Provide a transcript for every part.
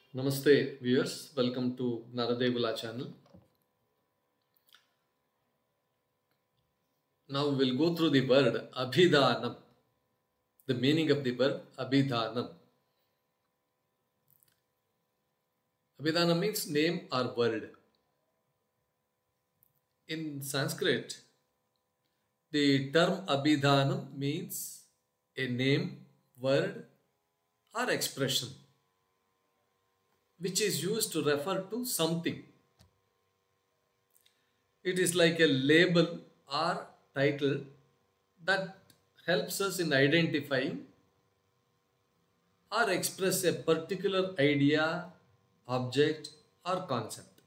Namaste viewers, welcome to another Degula channel. Now we will go through the word Abhidhānam, the meaning of the word Abhidhānam. Abhidhānam means name or word. In Sanskrit, the term Abhidhānam means a name, word or expression which is used to refer to something. It is like a label or title that helps us in identifying or express a particular idea, object or concept.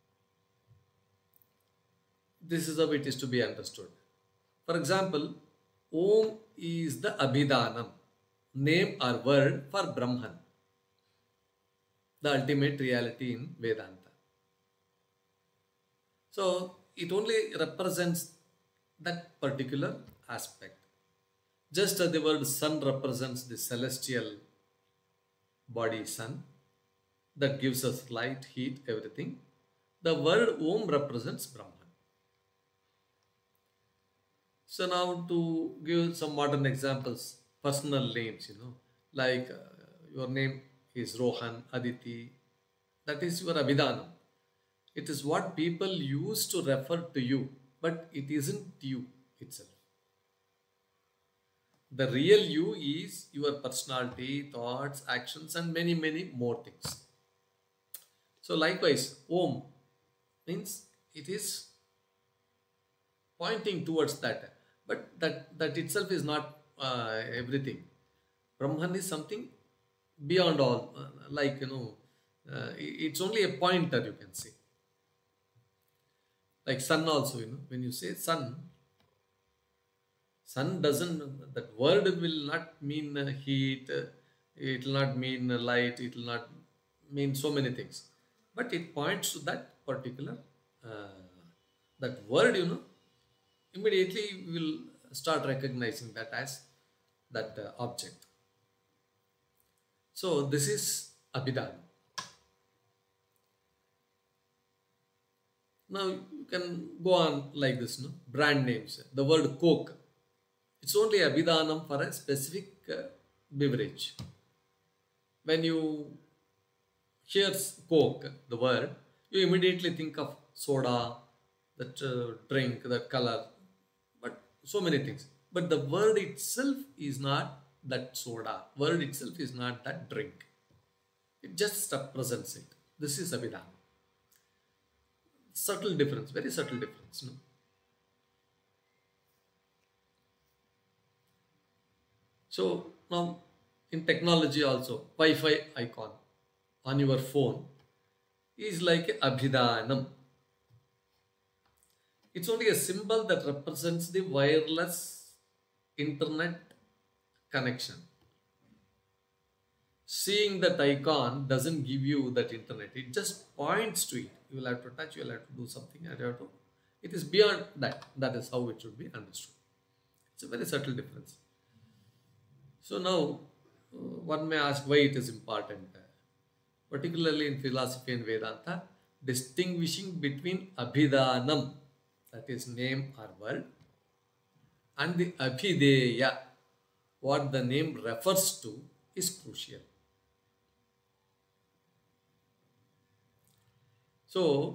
This is how it is to be understood. For example, Om is the Abhidhānam, name or word for Brahman, the ultimate reality in Vedanta. So it only represents that particular aspect. Just as the word sun represents the celestial body sun that gives us light, heat, everything, the word Om represents Brahman. So now to give some modern examples, personal names, like your name is Rohan, Aditi, that is your Abhidhānam. It is what people use to refer to you, but it isn't you itself. The real you is your personality, thoughts, actions and many, many more things. So likewise, Om means it is pointing towards that, but that itself is not everything. Brahman is something beyond all, it's only a pointer, you can say. Like sun also, when you say sun doesn't, that word will not mean heat, it will not mean light, it will not mean so many things. But it points to that particular, that word, immediately we will start recognizing that as that object. So this is Abhidhānam. Now you can go on like this, brand names. The word Coke, it's only Abhidhānam for a specific beverage. When you hear Coke, the word, you immediately think of soda, that drink, that color, but so many things. But the word itself is not that soda. Word itself is not that drink. It just represents it. This is Abhidhānam. Subtle difference, very subtle difference. So now in technology also, Wi-Fi icon on your phone is like Abhidhānam. It's only a symbol that represents the wireless internet connection. Seeing that icon doesn't give you that internet. It just points to it. You will have to touch, you will have to do something. It is beyond that. That is how it should be understood. It's a very subtle difference. So now one may ask why it is important. Particularly in philosophy and Vedanta, distinguishing between Abhidhānam, that is name or word, and the Abhideya, what the name refers to, is crucial. So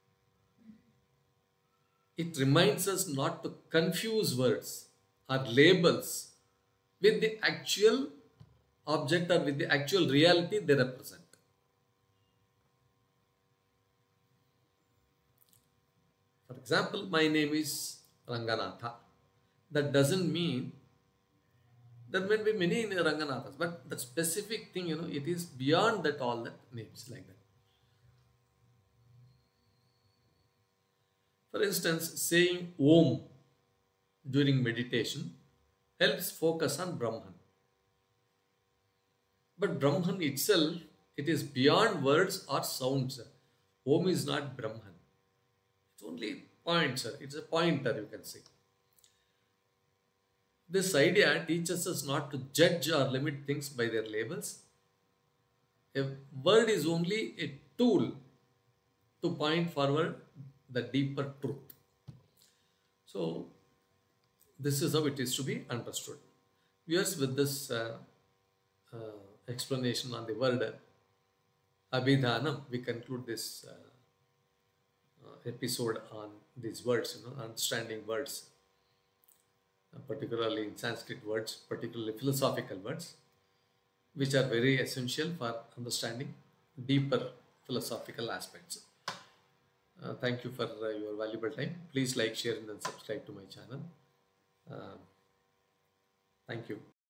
it reminds us not to confuse words or labels with the actual object or with the actual reality they represent. For example, my name is Ranganatha. That doesn't mean there may be many Ranganathas, but the specific thing, it is beyond that, all that names like that. For instance, saying Om during meditation helps focus on Brahman. But Brahman itself, it is beyond words or sounds. Om is not Brahman. It's only points. It's a pointer, you can say. This idea teaches us not to judge or limit things by their labels. A word is only a tool to point forward the deeper truth. So, this is how it is to be understood. Viewers, with this uh, explanation on the word Abhidhānam, we conclude this episode on these words, understanding words, particularly in Sanskrit words, particularly philosophical words, which are very essential for understanding deeper philosophical aspects. Thank you for your valuable time. Please like, share, and then subscribe to my channel. Thank you.